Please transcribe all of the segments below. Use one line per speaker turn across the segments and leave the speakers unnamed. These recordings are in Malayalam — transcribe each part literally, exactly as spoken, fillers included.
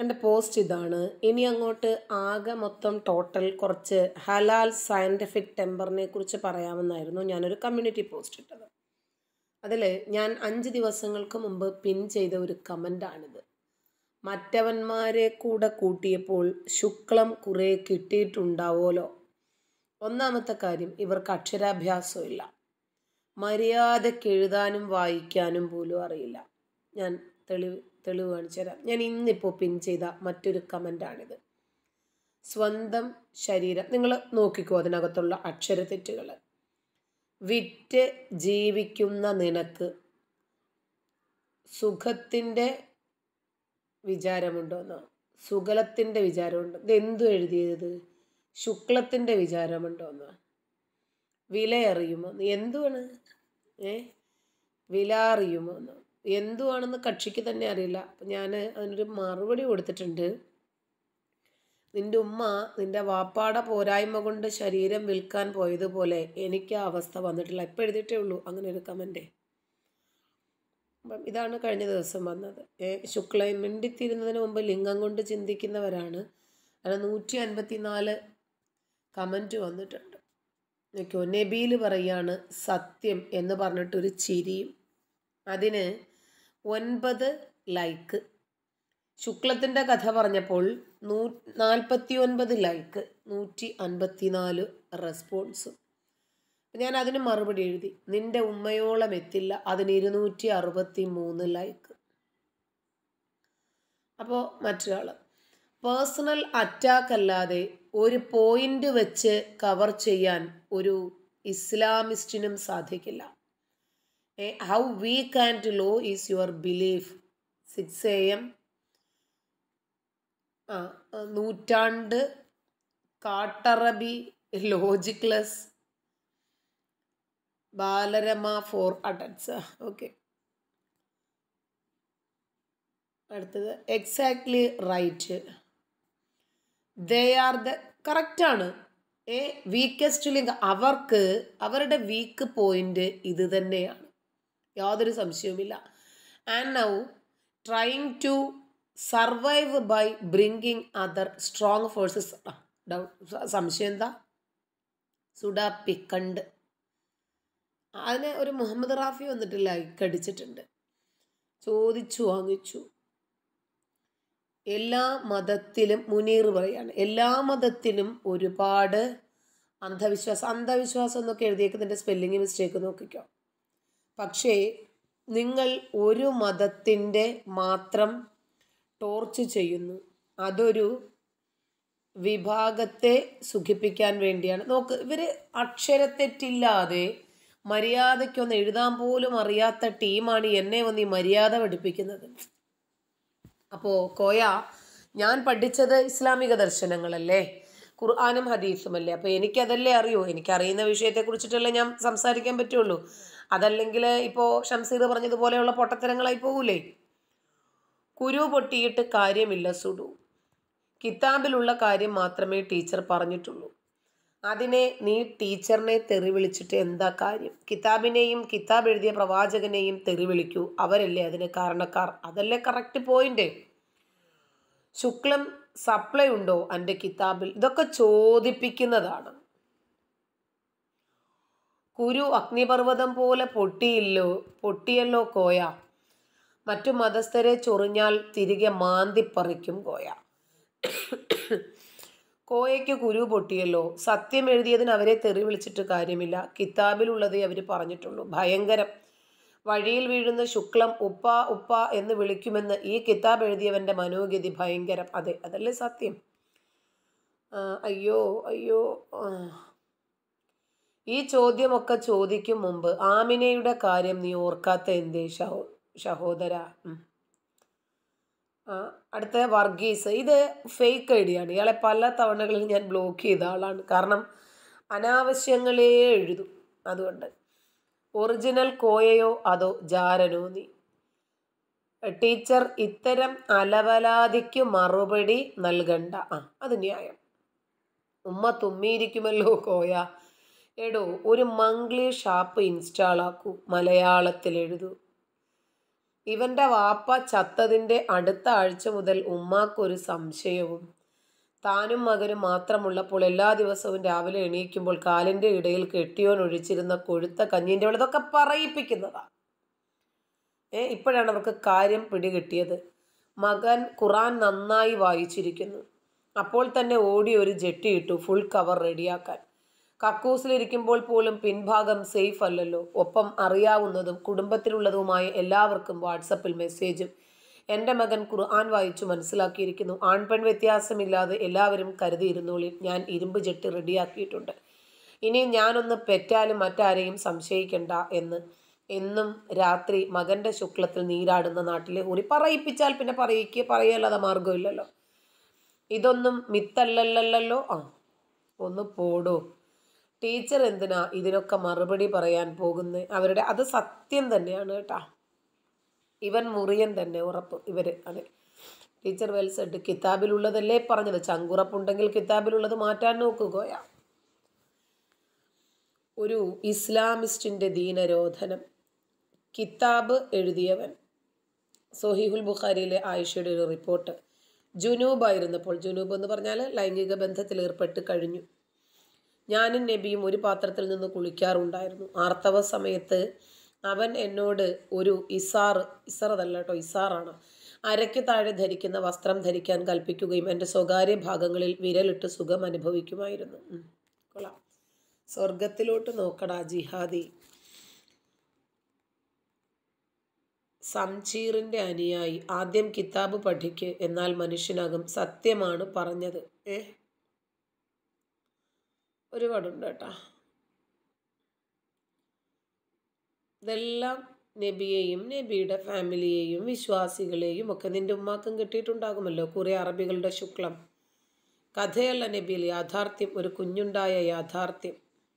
എൻ്റെ പോസ്റ്റ് ഇതാണ്. ഇനി അങ്ങോട്ട് ആകെ മൊത്തം ടോട്ടൽ കുറച്ച് ഹലാൽ സയൻറ്റിഫിക് ടെമ്പറിനെ കുറിച്ച് പറയാമെന്നായിരുന്നു ഞാനൊരു കമ്മ്യൂണിറ്റി പോസ്റ്റ് ഇട്ടത്. അതിൽ ഞാൻ അഞ്ച് ദിവസങ്ങൾക്ക് മുമ്പ് പിൻ ചെയ്ത ഒരു കമൻ്റാണിത്. മറ്റവന്മാരെ കൂടെ കൂട്ടിയപ്പോൾ ശുക്ലം കുറേ കിട്ടിയിട്ടുണ്ടാവുമല്ലോ. ഒന്നാമത്തെ കാര്യം, ഇവർക്ക് അക്ഷരാഭ്യാസമില്ല. മര്യാദയ്ക്ക് എഴുതാനും വായിക്കാനും പോലും അറിയില്ല. ഞാൻ തെളിവ് തെളിവ് കാണിച്ചു തരാം. ഞാൻ ഇന്നിപ്പോൾ പിൻ ചെയ്ത മറ്റൊരു കമൻ്റാണിത്. സ്വന്തം ശരീരം നിങ്ങൾ നോക്കിക്കോ, അതിനകത്തുള്ള അക്ഷരത്തെറ്റുകൾ. വിറ്റ് ജീവിക്കുന്ന നിനക്ക് സുഖത്തിൻ്റെ വിചാരമുണ്ടോന്നോ? സുഗലത്തിൻ്റെ വിചാരമുണ്ടോ? ഇതെന്തു എഴുതിയത്? ശുക്ലത്തിൻ്റെ വിചാരമുണ്ടോന്നോ? വില അറിയുമോന്ന്? എന്തുവാണ് ഏ വില അറിയുമോന്ന്? എന്തുവാണെന്ന് കക്ഷിക്ക് തന്നെ അറിയില്ല. അപ്പം ഞാൻ അതിനൊരു മറുപടി കൊടുത്തിട്ടുണ്ട്. നിൻ്റെ ഉമ്മ നിൻ്റെ വാപ്പാടെ പോരായ്മ കൊണ്ട് ശരീരം വിൽക്കാൻ പോയതുപോലെ എനിക്ക് ആ അവസ്ഥ വന്നിട്ടില്ല. ഇപ്പം എഴുതിയിട്ടേ ഉള്ളൂ അങ്ങനെ ഒരു കമൻറ്റേ. അപ്പം ഇതാണ് കഴിഞ്ഞ ദിവസം വന്നത്. ഏ ശുക്ലയും മിണ്ടിത്തിരുന്നതിന് മുമ്പ് ലിംഗം കൊണ്ട് ചിന്തിക്കുന്നവരാണ്. അങ്ങനെ നൂറ്റി അൻപത്തി നാല് കമൻറ്റ് വന്നിട്ടുണ്ട്. നോക്കിയോ, നബീൽ പറയാണ് സത്യം എന്ന് പറഞ്ഞിട്ടൊരു ചിരിയും. അതിന് ഒൻപത് ലൈക്ക്. ശുക്ലത്തിൻ്റെ കഥ പറഞ്ഞപ്പോൾ നൂ നാൽപ്പത്തി ഒൻപത് ലൈക്ക്, നൂറ്റി അൻപത്തി നാല് റെസ്പോൺസും. ഞാൻ അതിന് മറുപടി എഴുതി, നിൻ്റെ ഉമ്മയോളം എത്തില്ല, അതിന് ഇരുന്നൂറ്റി അറുപത്തി മൂന്ന് ലൈക്ക്. അപ്പോൾ മറ്റൊരാൾ, പേഴ്സണൽ അറ്റാക്ക് അല്ലാതെ ഒരു പോയിന്റ് വെച്ച് കവർ ചെയ്യാൻ ഒരു ഇസ്ലാമിസ്റ്റിനും സാധിക്കില്ല. How weak and low is your belief? സിക്സ് എ എം ആ നൂറ്റാണ്ട് കാട്ടറബി logicless Balarama for adults. Okay, അടുത്തത് exactly right. They are the കറക്റ്റാണ്. ഏ വീക്കസ്റ്റ് ലിങ്ക്, അവർക്ക് അവരുടെ വീക്ക് പോയിന്റ് ഇത് തന്നെയാണ്, യാതൊരു സംശയവുമില്ല. And now trying to survive by bringing other strong forces down. സംശയം എന്താ? സുഡാപ്പി കണ്ട് അതിന് ഒരു മുഹമ്മദ് റാഫി വന്നിട്ട് ലൈക്ക് അടിച്ചിട്ടുണ്ട്. ചോദിച്ചു വാങ്ങിച്ചു. എല്ലാ മതത്തിലും മുനീർ പറയാണ്, എല്ലാ മതത്തിലും ഒരുപാട് അന്ധവിശ്വാസം അന്ധവിശ്വാസം എന്നൊക്കെ എഴുതിയേക്കുന്നതിൻ്റെ സ്പെല്ലിങ് മിസ്റ്റേക്ക് നോക്കിക്കോ. പക്ഷേ നിങ്ങൾ ഒരു മതത്തിൻ്റെ മാത്രം ടോർച്ച് ചെയ്യുന്നു. അതൊരു വിഭാഗത്തെ സുഖിപ്പിക്കാൻ വേണ്ടിയാണ്. നോക്ക്, ഇവർ അക്ഷരത്തെറ്റില്ലാതെ മര്യാദയ്ക്കൊന്ന് എഴുതാൻ പോലും അറിയാത്ത ടീമാണ് എന്നെ വന്ന് ഈ മര്യാദ പഠിപ്പിക്കുന്നത്. അപ്പോൾ കോയ, ഞാൻ പഠിച്ചത് ഇസ്ലാമിക ദർശനങ്ങളല്ലേ, ഖുർആനും ഹദീസുമല്ലേ. അപ്പോൾ എനിക്കതല്ലേ അറിയൂ. എനിക്കറിയുന്ന വിഷയത്തെക്കുറിച്ചിട്ടല്ലേ ഞാൻ സംസാരിക്കാൻ പറ്റുള്ളൂ. അതല്ലെങ്കിൽ ഇപ്പോൾ ഷംസീർ പറഞ്ഞതുപോലെയുള്ള പൊട്ടത്തരങ്ങളായി പോകൂലേ. കുരു പൊട്ടിയിട്ട് കാര്യമില്ല സുഡു. കിതാബിലുള്ള കാര്യം മാത്രമേ ടീച്ചർ പറഞ്ഞിട്ടുള്ളൂ. അതിനെ നീ ടീച്ചറിനെ തെറി വിളിച്ചിട്ട് എന്താ കാര്യം? കിതാബിനെയും കിതാബ് എഴുതിയ പ്രവാചകനെയും തെറി വിളിക്കൂ, അവരല്ലേ അതിന് കാരണക്കാർ. അതല്ലേ കറക്റ്റ് പോയിന്റ്. ശുക്ലം സപ്ലൈ ഉണ്ടോ എൻ്റെ കിതാബിൽ? ഇതൊക്കെ ചോദിപ്പിക്കുന്നതാണ്. കുരു അഗ്നിപർവ്വതം പോലെ പൊട്ടിയില്ലോ പൊട്ടിയല്ലോ കോയ. മറ്റു മതസ്ഥരെ ചൊറിഞ്ഞാൽ തിരികെ മാന്തിപ്പറിക്കും കോയ. കോയയ്ക്ക് കുരു പൊട്ടിയല്ലോ. സത്യം എഴുതിയതിന് അവരെ തെറി വിളിച്ചിട്ട് കാര്യമില്ല. കിതാബിലുള്ളതേ അവർ പറഞ്ഞിട്ടുള്ളൂ. ഭയങ്കരം. വഴിയിൽ വീഴുന്ന ശുക്ലം ഉപ്പ ഉപ്പ എന്ന് വിളിക്കുമെന്ന് ഈ കിതാബ് എഴുതിയവൻ്റെ മനോഗതി ഭയങ്കരം. അതെ, അതല്ലേ സത്യം. അയ്യോ അയ്യോ ഈ ചോദ്യമൊക്കെ ചോദിക്കും മുമ്പ് ആമിനയുടെ കാര്യം നീ ഓർക്കാത്ത എന്തേ ഷഹോ സഹോദര? അടുത്ത വർഗീസ്. ഇത് ഫേക്ക് ഐ ഡിയാണ്. ഇയാളെ പല തവണകളിൽ ഞാൻ ബ്ലോക്ക് ചെയ്ത ആളാണ്. കാരണം അനാവശ്യങ്ങളേ എഴുതും. അതുകൊണ്ട് ഒറിജിനൽ കോയയോ അതോ ജാരനോ നീ? ടീച്ചർ ഇത്തരം അലവലാതിക്ക് മറുപടി നൽകണ്ട. ആ അത് ന്യായം. ഉമ്മ തുമ്മിയിരിക്കുമല്ലോ കോയ. എടോ, ഒരു മംഗ്ലീഷ് ആപ്പ് ഇൻസ്റ്റാൾ ആക്കൂ, മലയാളത്തിൽ എഴുതൂ. ഇവൻ്റെ വാപ്പ ചത്തതിൻ്റെ അടുത്ത ആഴ്ച മുതൽ ഉമ്മാക്കൊരു സംശയവും. താനും മകനും മാത്രമുള്ളപ്പോൾ എല്ലാ ദിവസവും രാവിലെ എണീക്കുമ്പോൾ കാലിൻ്റെ ഇടയിൽ കെട്ടിയോൻ ഒഴിച്ചിരുന്ന കൊഴുത്ത കഞ്ഞീൻ്റെ വെള്ളം, ഇതൊക്കെ പറയിപ്പിക്കുന്നതാണ്. ഏ ഇപ്പോഴാണ് അവർക്ക് കാര്യം പിടികിട്ടിയത്. മകൻ ഖുറാൻ നന്നായി വായിച്ചിരിക്കുന്നു. അപ്പോൾ തന്നെ ഓടി ഒരു ജെട്ടി ഇട്ടു ഫുൾ കവർ റെഡിയാക്കാൻ. കക്കൂസിലിരിക്കുമ്പോൾ പോലും പിൻഭാഗം സേഫ് അല്ലല്ലോ. ഒപ്പം അറിയാവുന്നതും കുടുംബത്തിലുള്ളതുമായ എല്ലാവർക്കും വാട്സപ്പിൽ മെസ്സേജും. എൻ്റെ മകൻ ഖുർആൻ വായിച്ചു മനസ്സിലാക്കിയിരിക്കുന്നു. ആൺപെൺ വ്യത്യാസമില്ലാതെ എല്ലാവരും കരുതിയിരുന്നോളി, ഞാൻ ഇരുമ്പ് ജെട്ടി റെഡിയാക്കിയിട്ടുണ്ട്. ഇനി ഞാനൊന്ന് പെറ്റാലും മറ്റാരെയും സംശയിക്കണ്ട എന്ന്. എന്നും രാത്രി മകൻ്റെ ശുക്ലത്തിൽ നീരാടുന്ന നാട്ടിലെ ഊറി. പറയിപ്പിച്ചാൽ പിന്നെ പറയിക്കുക, പറയല്ലാതെ മാർഗമില്ലല്ലോ. ഇതൊന്നും മിത്തല്ലല്ലോ. ആ ഒന്ന് പോടോ. ടീച്ചർ എന്തിനാ ഇതിനൊക്കെ മറുപടി പറയാൻ പോകുന്നത്? അവരുടെ അത് സത്യം തന്നെയാണ് കേട്ടാ. ഇവൻ മുറിയൻ തന്നെ ഉറപ്പ്. ഇവര് അതെ ടീച്ചർ വെൽ സെഡ്. കിതാബിലുള്ളതല്ലേ പറഞ്ഞത്. ചങ്കുറപ്പുണ്ടെങ്കിൽ കിതാബിലുള്ളത് മാറ്റാൻ നോക്കുകയാ. ഒരു ഇസ്ലാമിസ്റ്റിൻ്റെ ദീനരോധനം. കിതാബ് എഴുതിയവൻ സൊഹീഹുൽ ബുഖാരിയിലെ ആയിഷയുടെ ഒരു റിപ്പോർട്ട്. ജുനൂബായിരുന്നപ്പോൾ, ജുനൂബ് എന്ന് പറഞ്ഞാൽ ലൈംഗിക ബന്ധത്തിൽ ഏർപ്പെട്ട് കഴിഞ്ഞു. ഞാനും നബിയും ഒരു പാത്രത്തിൽ നിന്ന് കുളിക്കാറുണ്ടായിരുന്നു. ആർത്തവ സമയത്ത് അവൻ എന്നോട് ഒരു ഇസാർ ഇസാർ അതല്ല കേട്ടോ ഇസാറാണ് അരയ്ക്ക് താഴെ ധരിക്കുന്ന വസ്ത്രം ധരിക്കാൻ കൽപ്പിക്കുകയും എൻ്റെ സ്വകാര്യ ഭാഗങ്ങളിൽ വിരലിട്ട് സുഖം അനുഭവിക്കുമായിരുന്നു. കൊള്ളാം. സ്വർഗത്തിലോട്ട് നോക്കടാ ജിഹാദി. സംചീറിൻ്റെ അനുയായി. ആദ്യം കിതാബ് പഠിക്ക്, എന്നാൽ മനുഷ്യനാകും. സത്യമാണ് പറഞ്ഞത്. ഏ ഒരുപാടുണ്ട് കേട്ടാ. ഇതെല്ലാം നബിയെയും നബിയുടെ ഫാമിലിയെയും വിശ്വാസികളെയും ഒക്കെ നിൻ്റെ ഉമ്മാക്കും കിട്ടിയിട്ടുണ്ടാകുമല്ലോ. കുറേ അറബികളുടെ ശുക്ലം. കഥയല്ല നബിയിൽ യാഥാർത്ഥ്യം, ഒരു കുഞ്ഞുണ്ടായ യാഥാർത്ഥ്യം.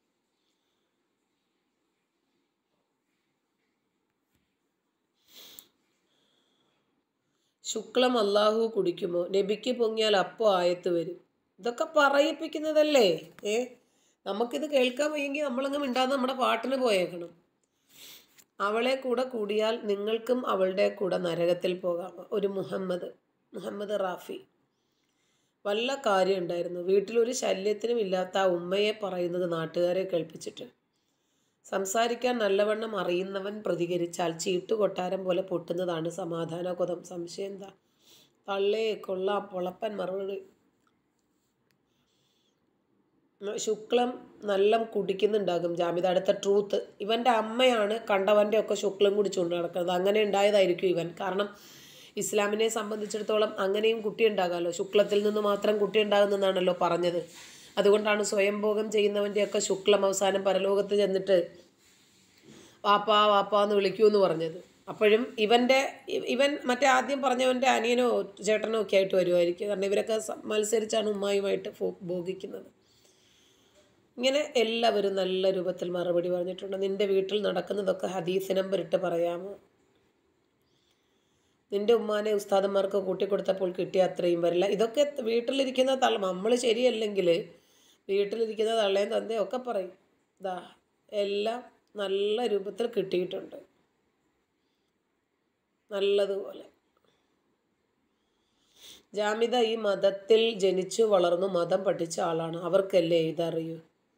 ശുക്ലം അള്ളാഹു കുടിക്കുമോ? നബിക്ക് പൊങ്ങിയാൽ അപ്പോൾ ആയത്ത് വരും. ഇതൊക്കെ പറയിപ്പിക്കുന്നതല്ലേ. ഏ നമുക്കിത് കേൾക്കാൻ വയ്യെങ്കിൽ നമ്മളങ്ങ് മിണ്ടാതെ നമ്മുടെ പാട്ടിന് പോയേക്കണം. അവളെ കൂടെ കൂടിയാൽ നിങ്ങൾക്കും അവളുടെ കൂടെ നരകത്തിൽ പോകാം. ഒരു മുഹമ്മദ് മുഹമ്മദ് റാഫി. വല്ല കാര്യം ഉണ്ടായിരുന്നു. വീട്ടിലൊരു ശല്യത്തിനും ഇല്ലാത്ത ആ ഉമ്മയെ പറയുന്നത് നാട്ടുകാരെ കേൾപ്പിച്ചിട്ട്. സംസാരിക്കാൻ നല്ലവണ്ണം അറിയുന്നവൻ പ്രതികരിച്ചാൽ ചീട്ടുകൊട്ടാരം പോലെ പൊട്ടുന്നതാണ് സമാധാന കൊതം. സംശയം എന്താ? തള്ളേ കൊള്ളാം. പൊളപ്പൻ മറുപടി. ശുക്ലം നല്ല കുടിക്കുന്നുണ്ടാകും ജാമിദ. അടുത്ത ട്രൂത്ത്. ഇവൻ്റെ അമ്മയാണ് കണ്ടവൻ്റെ ഒക്കെ ശുക്ലം കുടിച്ചുകൊണ്ട് നടക്കുന്നത്. അങ്ങനെ ഉണ്ടായതായിരിക്കും ഇവൻ. കാരണം ഇസ്ലാമിനെ സംബന്ധിച്ചിടത്തോളം അങ്ങനെയും കുട്ടി ഉണ്ടാകാമല്ലോ. ശുക്ലത്തിൽ നിന്ന് മാത്രം കുട്ടി ഉണ്ടാകുന്നതാണല്ലോ പറഞ്ഞത്. അതുകൊണ്ടാണ് സ്വയംഭോഗം ചെയ്യുന്നവൻ്റെയൊക്കെ ശുക്ലം അവസാനം പരലോകത്ത് ചെന്നിട്ട് വാപ്പാ വാപ്പാ എന്ന് വിളിക്കൂ എന്ന് പറഞ്ഞത്. അപ്പോഴും ഇവൻ്റെ ഇവൻ മറ്റേ ആദ്യം പറഞ്ഞവൻ്റെ അനിയനോ ചേട്ടനോ ഒക്കെ ആയിട്ട് വരുമായിരിക്കും. കാരണം ഇവരൊക്കെ മത്സരിച്ചാണ് ഉമ്മായുമായിട്ട് ഭോഗിക്കുന്നത്. ഇങ്ങനെ എല്ലാവരും നല്ല രൂപത്തിൽ മറുപടി പറഞ്ഞിട്ടുണ്ട്. നിൻ്റെ വീട്ടിൽ നടക്കുന്നതൊക്കെ ഹദീസ് നമ്പർ ഇട്ട് പറയാമോ? നിൻ്റെ ഉമ്മാനെ ഉസ്താദന്മാർക്ക് കൂട്ടിക്കൊടുത്തപ്പോൾ കിട്ടിയ അത്രയും വരില്ല. ഇതൊക്കെ വീട്ടിലിരിക്കുന്ന തള്ള, നമ്മൾ ശരിയല്ലെങ്കിൽ വീട്ടിലിരിക്കുന്ന തള്ളയും തന്തയും ഒക്കെ പറയും. ഇതാ എല്ലാം നല്ല രൂപത്തിൽ കിട്ടിയിട്ടുണ്ട്, നല്ലതുപോലെ. ജാമിദ ഈ മതത്തിൽ ജനിച്ചു വളർന്നു മതം പഠിച്ച ആളാണ്. അവർക്കല്ലേ ഇതറിയൂ.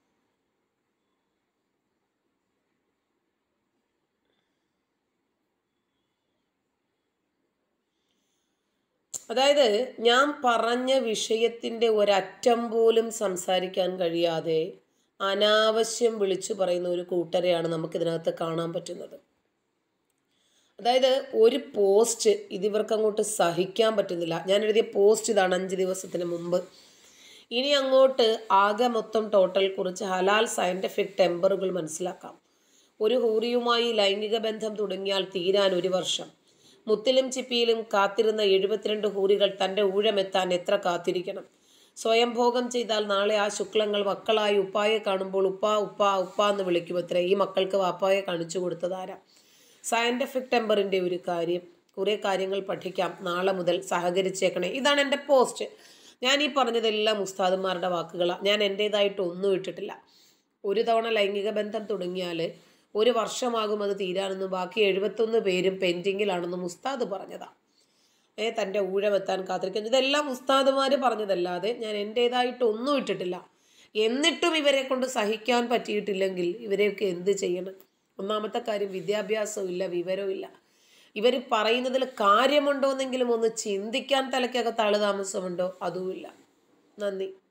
അതായത് ഞാൻ പറഞ്ഞ വിഷയത്തിൻ്റെ ഒരറ്റം പോലും സംസാരിക്കാൻ കഴിയാതെ അനാവശ്യം വിളിച്ചു പറയുന്ന ഒരു കൂട്ടരെയാണ് നമുക്കിതിനകത്ത് കാണാൻ പറ്റുന്നത്. അതായത് ഒരു പോസ്റ്റ് ഇതിവർക്ക് അങ്ങോട്ട് സഹിക്കാൻ പറ്റുന്നില്ല. ഞാൻ എഴുതിയ പോസ്റ്റ് ഇതാണ് അഞ്ച് ദിവസത്തിന് മുമ്പ്. ഇനി അങ്ങോട്ട് ആകെ മൊത്തം ടോട്ടൽ കുറിച്ച് ഹലാൽ സയൻറ്റിഫിക് ടെമ്പറുകൾ മനസ്സിലാക്കാം. ഒരു ഹൂറിയുമായി ലൈംഗിക ബന്ധം തുടങ്ങിയാൽ തീരാൻ ഒരു വർഷം. മുത്തിലും ചിപ്പിയിലും കാത്തിരുന്ന എഴുപത്തിരണ്ട് ഹൂറികൾ തൻ്റെ ഊഴമെത്താൻ എത്ര കാത്തിരിക്കണം? സ്വയംഭോഗം ചെയ്താൽ നാളെ ആ ശുക്ലങ്ങൾ മക്കളായി ഉപ്പായെ കാണുമ്പോൾ ഉപ്പാ ഉപ്പാ ഉപ്പാ എന്ന് വിളിക്കുമത്രേ. ഈ മക്കൾക്ക് വാപ്പായെ കാണിച്ചു കൊടുത്തതാരാ? സയൻറ്റിഫിക് ടെമ്പറിൻ്റെ ഒരു കാര്യം, കുറേ കാര്യങ്ങൾ പഠിക്കാം. നാളെ മുതൽ സഹകരിച്ചേക്കണേ. ഇതാണ് എൻ്റെ പോസ്റ്റ്. ഞാൻ ഈ പറഞ്ഞതെല്ലാം ഉസ്താദന്മാരുടെ വാക്കുകളാണ്. ഞാൻ എൻ്റേതായിട്ട് ഒന്നും ഇട്ടിട്ടില്ല. ഒരു തവണ ലൈംഗിക ബന്ധം തുടങ്ങിയാൽ ഒരു വർഷമാകും അത് തീരാനെന്നും ബാക്കി എഴുപത്തൊന്ന് പേരും പെൻഡിങ്ങിലാണെന്നും ഉസ്താദ് പറഞ്ഞതാണ്. ഏ തൻ്റെ ഊഴമെത്താൻ കാത്തിരിക്കുന്നത് ഇതെല്ലാം ഉസ്താദുമാർ പറഞ്ഞതല്ലാതെ ഞാൻ എൻ്റേതായിട്ടൊന്നും ഇട്ടിട്ടില്ല. എന്നിട്ടും ഇവരെ കൊണ്ട് സഹിക്കാൻ പറ്റിയിട്ടില്ലെങ്കിൽ ഇവരെയൊക്കെ എന്ത് ചെയ്യണം? ഒന്നാമത്തെ കാര്യം വിദ്യാഭ്യാസവും ഇല്ല, വിവരവും ഇല്ല. ഇവർ പറയുന്നതിൽ കാര്യമുണ്ടോ എന്നെങ്കിലും ഒന്ന് ചിന്തിക്കാൻ തലയ്ക്കകത്ത് ആള് താമസമുണ്ടോ? അതുമില്ല. നന്ദി.